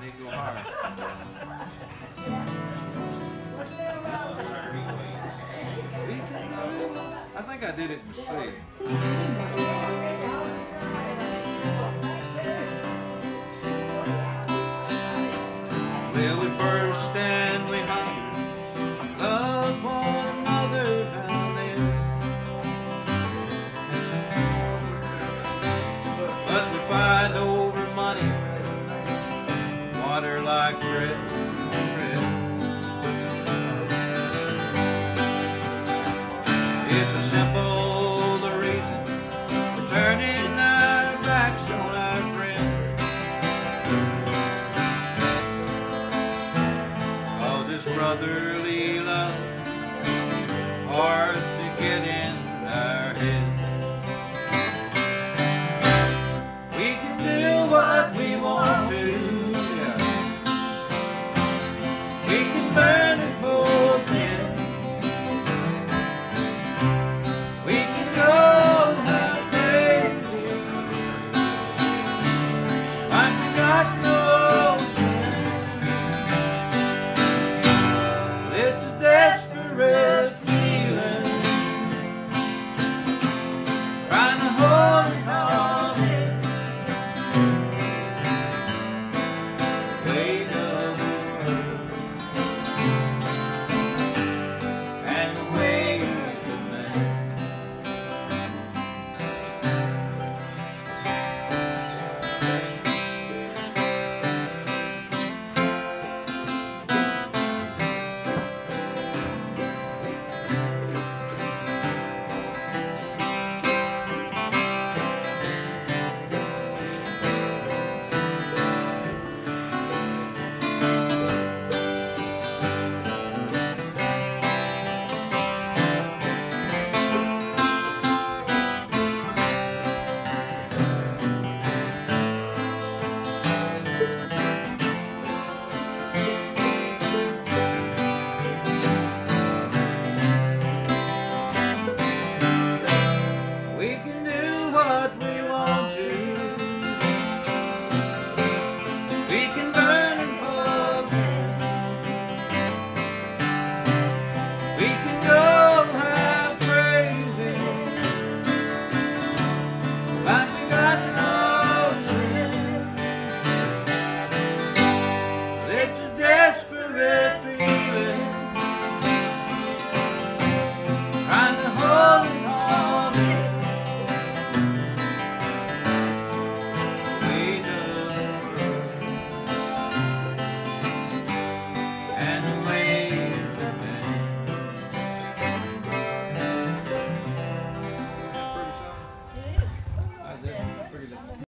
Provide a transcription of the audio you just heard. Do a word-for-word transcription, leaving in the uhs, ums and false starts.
They go hard. I think I did it mistake. Well, we first and we hung, loved one another and then, but we fight over money, water like bread. It's a simple the reason for turning our backs on our friends. Cause this brotherly love hard to get in our heads. We can do what we want to, yeah. We can burn it both ends. Wait